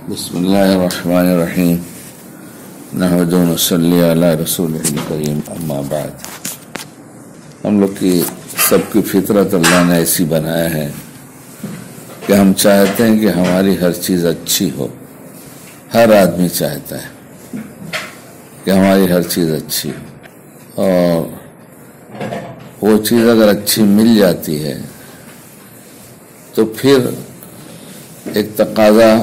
بسم اللہ الرحمن الرحیم نحمد و نصلی علی رسول کریم اما بعد. ہم لوگ کی سب کی فطرت اللہ نے ایسی بنایا ہے کہ ہم چاہتے ہیں کہ ہماری ہر چیز اچھی ہو. ہر آدمی چاہتا ہے کہ ہماری ہر چیز اچھی ہو، اور وہ چیز اگر اچھی مل جاتی ہے تو پھر ایک تقاضا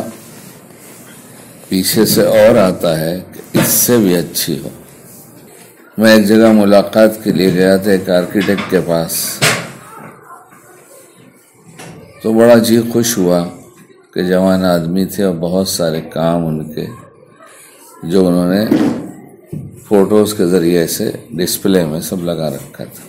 پیچھے سے اور آتا ہے کہ اس سے بھی اچھی ہو. میں ایک جگہ ملاقات کے لیے گیا تھا ایک آرکیٹیکٹ کے پاس، تو بڑا جی خوش ہوا کہ جوان آدمی تھے اور بہت سارے کام ان کے جو انہوں نے فوٹوز کے ذریعے سے ڈسپلے میں سب لگا رکھا تھا.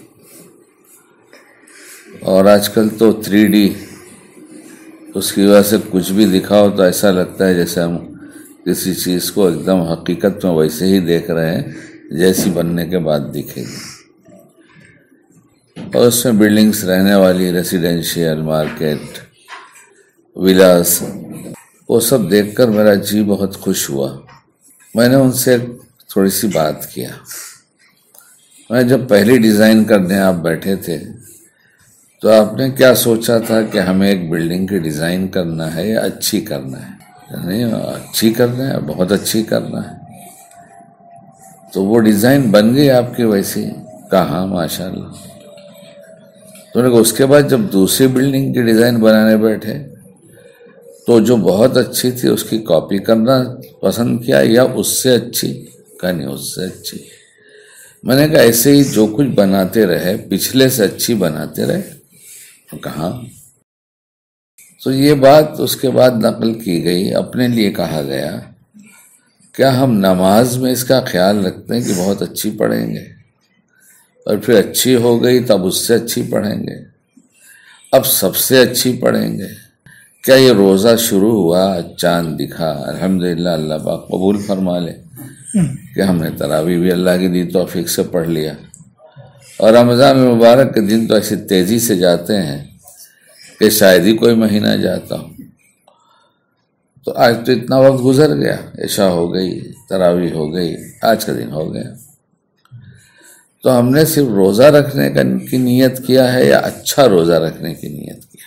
اور آج کل تو 3D، اس کی وجہ سے کچھ بھی دکھاؤ تو ایسا لگتا ہے جیسے ہم کسی چیز کو ایک دم حقیقت میں ویسے ہی دیکھ رہے ہیں جیسی بننے کے بعد دکھے گی. اور اس میں بلڈنگز رہنے والی، ریسیڈینشیل، مارکیٹ، ولاس، وہ سب دیکھ کر میرا جی بہت خوش ہوا. میں نے ان سے تھوڑی سی بات کیا. میں جب پہلی ڈیزائن کرنے آپ بیٹھے تھے تو آپ نے کیا سوچا تھا کہ ہمیں ایک بلڈنگ کی ڈیزائن کرنا ہے یا اچھی کرنا ہے؟ نہیں، اچھی کرنا ہے، بہت اچھی کرنا ہے. تو وہ ڈیزائن بن گئی آپ کی ویسی؟ کہاں ماشاءاللہ. تو نے کہا اس کے بعد جب دوسری بلڈنگ کی ڈیزائن بنانے بیٹھے تو جو بہت اچھی تھی اس کی کاپی کرنا پسند کیا یا اس سے اچھی؟ کہا نہیں، اس سے اچھی. میں نے کہا ایسے ہی جو کچھ بناتے رہے پچھلے سے اچھی بناتے رہے. کہاں. تو یہ بات اس کے بعد نقل کی گئی. اپنے لیے کہا گیا کیا ہم نماز میں اس کا خیال رکھتے ہیں کہ بہت اچھی پڑھیں گے اور پھر اچھی ہو گئی تب اس سے اچھی پڑھیں گے، اب سب سے اچھی پڑھیں گے؟ کیا یہ روزہ شروع ہوا، چاند دکھا، الحمدللہ اللہ پاک قبول فرما لے کہ ہم نے تراویح بھی اللہ کی دی توفیق سے پڑھ لیا، اور رمضان مبارک کے دن تو ایسی تیزی سے جاتے ہیں کہ شاید ہی کوئی مہینہ جاتا ہو. تو آج تو اتنا وقت گزر گیا، عشاء ہو گئی، تراویح ہو گئی، آج کا دن ہو گیا. تو ہم نے صرف روزہ رکھنے کی نیت کیا ہے یا اچھا روزہ رکھنے کی نیت کیا؟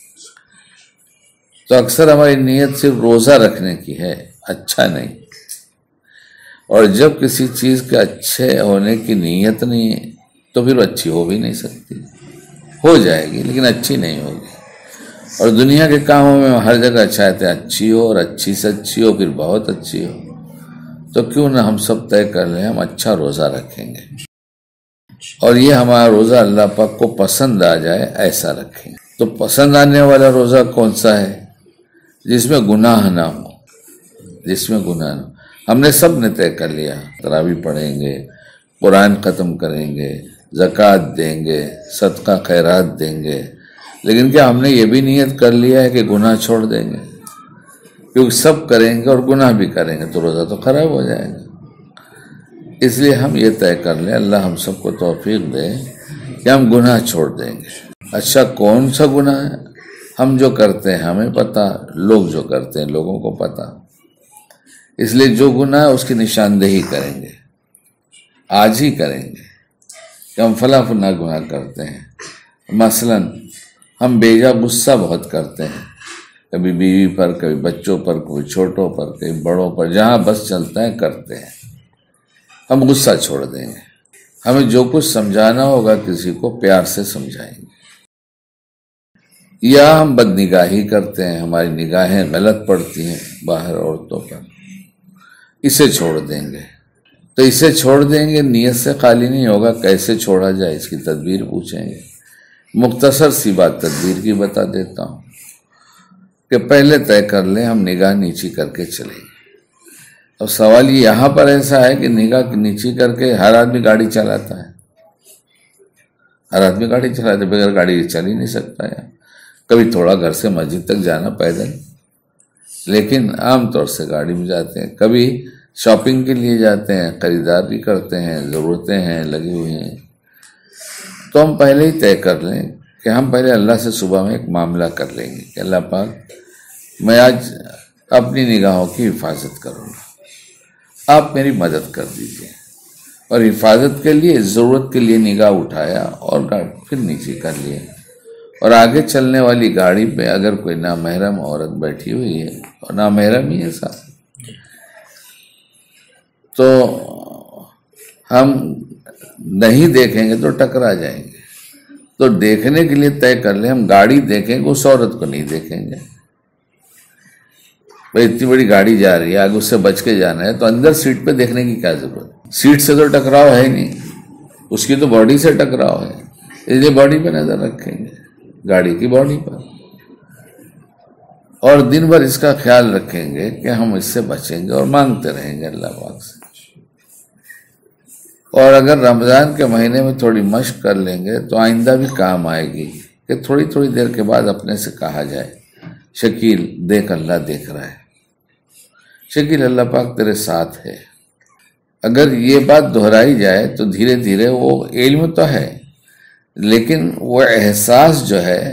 تو اکثر ہماری نیت صرف روزہ رکھنے کی ہے، اچھا نہیں. اور جب کسی چیز کے اچھے ہونے کی نیت نہیں ہے تو پھر اچھی ہو بھی نہیں سکتی. ہو جائے گی لیکن اچھی نہیں ہوگی. اور دنیا کے کاموں میں ہر جگہ چاہتے ہیں اچھی ہو، اور اچھی سے اچھی ہو، پھر بہت اچھی ہو. تو کیوں نہ ہم سب طے کر لیں ہم اچھا روزہ رکھیں گے، اور یہ ہمارا روزہ اللہ پاک کو پسند آ جائے ایسا رکھیں گے. تو پسند آنے والا روزہ کون سا ہے؟ جس میں گناہ نہ ہو. جس میں گناہ نہ ہو. ہم نے سب نے طے کر لیا تراویح پڑھیں گے، قرآن ختم کریں گے، زکوٰۃ دیں گے، صدقہ خیرات دیں گے، لیکن کیا ہم نے یہ بھی نیت کر لیا ہے کہ گناہ چھوڑ دیں گے؟ کیونکہ سب کریں گے اور گناہ بھی کریں گے تو روزہ تو خراب ہو جائے گا. اس لیے ہم یہ طے کر لیں، اللہ ہم سب کو توفیق دے کہ ہم گناہ چھوڑ دیں گے. اچھا کون سا گناہ ہے؟ ہم جو کرتے ہیں ہمیں پتہ، لوگ جو کرتے ہیں لوگوں کو پتہ. اس لیے جو گناہ ہے اس کی نشاندہی کریں گے، آج ہی کریں گے کہ ہم فلاں فلاں گناہ کرتے ہیں. مثلا ہم بیجا غصہ بہت کرتے ہیں، کبھی بیوی پر، کبھی بچوں پر، کبھی چھوٹوں پر، کبھی بڑوں پر، جہاں بس چلتا ہے کرتے ہیں. ہم غصہ چھوڑ دیں گے. ہمیں جو کچھ سمجھانا ہوگا کسی کو پیار سے سمجھائیں گے. یا ہم بد نگاہی کرتے ہیں، ہماری نگاہیں غلط پڑتی ہیں باہر عورتوں پر، اسے چھوڑ دیں گے. تو اسے چھوڑ دیں گے نیت سے خالی نہیں ہوگا، کیسے چھوڑا جائے اس کی تدبیر پوچھیں گے. مختصر سی بات تدبیر کی بتا دیتا ہوں کہ پہلے طے کر لیں ہم نگاہ نیچی کر کے چلیں گے. اب سوال یہ یہاں پر ایسا ہے کہ نگاہ نیچی کر کے ہر آدمی گاڑی چلاتا ہے. ہر آدمی گاڑی چلاتا ہے، بغیر گاڑی چل ہی نہیں سکتا ہے. کبھی تھوڑا گھر سے مسجد تک جانا پیدل، لیکن عام طور سے گاڑی میں جاتے ہیں. کبھی شاپنگ کے لیے جاتے ہیں، خریداری کرتے ہیں، ضرورتیں ہیں لگی ہوئی ہیں. تو ہم پہلے ہی طے کر لیں کہ ہم پہلے اللہ سے صبح میں ایک معاملہ کر لیں گے کہ اللہ پاک میں آج اپنی نگاہوں کی حفاظت کروں گا، آپ میری مدد کر دیجئے۔ اور حفاظت کے لیے ضرورت کے لیے نگاہ اٹھایا اور پھر نیچے کر لیا، اور آگے چلنے والی گاڑی پہ اگر کوئی نامحرم عورت بیٹھی ہوئی ہے اور نامحرم ہی ہے ساتھ، تو ہم نہیں دیکھیں گے تو ٹکرا جائیں گے۔ تو دیکھنے کے لیے طے کر لیں، ہم گاڑی دیکھیں گے، اس عورت کو نہیں دیکھیں گے۔ بھئی اتنی بڑی گاڑی جا رہی ہے، آگے اس سے بچ کے جانا ہے، تو اندر سیٹ پہ دیکھنے کی کیا ضرورت؟ سیٹ سے تو ٹکراؤ ہے نہیں، اس کی تو باڈی سے ٹکراؤ ہے، اس لیے باڈی پہ نظر رکھیں گے، گاڑی کی باڈی پر، اور دن بھر اس کا خیال رکھیں گے کہ ہم اس سے بچیں گے اور مانگتے رہیں گے اللہ پاک سے۔ اور اگر رمضان کے مہینے میں تھوڑی مشق کر لیں گے تو آئندہ بھی کام آئے گی، کہ تھوڑی تھوڑی دیر کے بعد اپنے سے کہا جائے شکیل دیکھ اللہ دیکھ رہا ہے، شکیل اللہ پاک تیرے ساتھ ہے۔ اگر یہ بات دہرائی جائے تو دھیرے دھیرے وہ علم تو ہے، لیکن وہ احساس جو ہے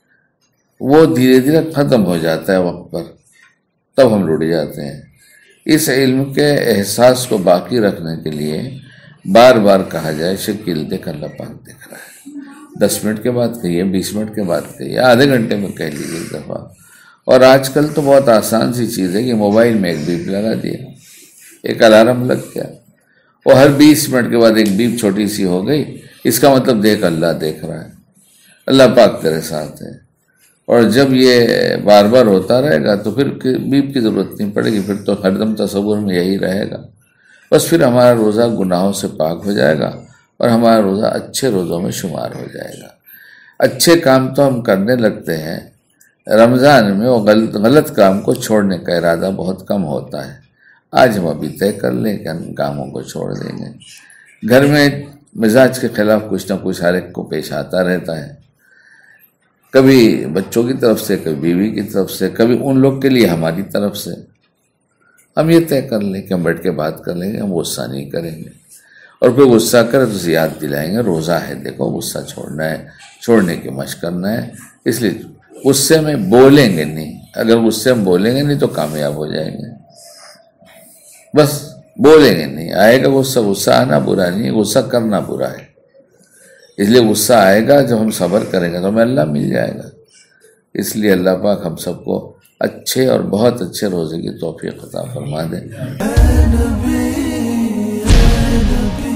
وہ دھیرے دھیرے ختم ہو جاتا ہے وقت پر، تب ہم لٹ جاتے ہیں۔ اس علم کے احساس کو باقی رکھنے کے لیے بار بار کہا جائے شکیل دیکھ اللہ پاک دیکھ رہا ہے، 10 منٹ کے بعد کہیے، 20 منٹ کے بعد کہیے، آدھے گھنٹے میں کہہ لیجیے ایک دفعہ۔ اور آج کل تو بہت آسان سی چیز ہے کہ موبائل میں ایک بیپ لگا دیا، ایک الارم لگ گیا، اور ہر 20 منٹ کے بعد ایک بیپ چھوٹی سی ہو گئی، اس کا مطلب دیکھ اللہ دیکھ رہا ہے، اللہ پاک تیرے ساتھ ہے۔ اور جب یہ بار بار ہوتا رہے گا تو پھر بیپ کی ضرورت نہیں پڑے گی، پھر تو ہر دم تصور میں یہی رہے گا، بس پھر ہمارا روزہ گناہوں سے پاک ہو جائے گا اور ہمارا روزہ اچھے روزوں میں شمار ہو جائے گا۔ اچھے کام تو ہم کرنے لگتے ہیں، رمضان میں وہ غلط کام کو چھوڑنے کا ارادہ بہت کم ہوتا ہے۔ آج ہم ابھی طے کر لیں کہ ہم کاموں کو چھوڑ دیں گے۔ گھر میں مزاج کے خلاف کچھ نہ کچھ ہر ایک کو پیش آتا رہتا ہے، کبھی بچوں کی طرف سے، کبھی بیوی کی طرف سے، کبھی ان لوگ کے لیے ہماری طرف سے۔ ہم یہ طے کر لیں کہ ہم بیٹھ کے بات کر لیں گے، ہم غصہ نہیں کریں گے، اور کوئی غصہ کرے تو اسے یاد دلائیں گے روزہ ہے، دیکھو غصہ چھوڑنا ہے، چھوڑنے کی مشق کرنا ہے، اس لیے غصے میں بولیں گے نہیں، اگر غصے میں بولیں گے نہیں تو کامیاب ہو جائیں گے، بس بولیں گے نہیں، آئے گا غصہ، غصہ آنا برا نہیں ہے، غصہ کرنا برا ہے، اس لیے غصہ آئے گا جب ہم صبر کریں گے تو ہمیں اللہ مل جائے گا۔ اس لیے اللہ پاک ہم سب کو اچھے اور بہت اچھے روزے کی توفیق عطا فرما دے۔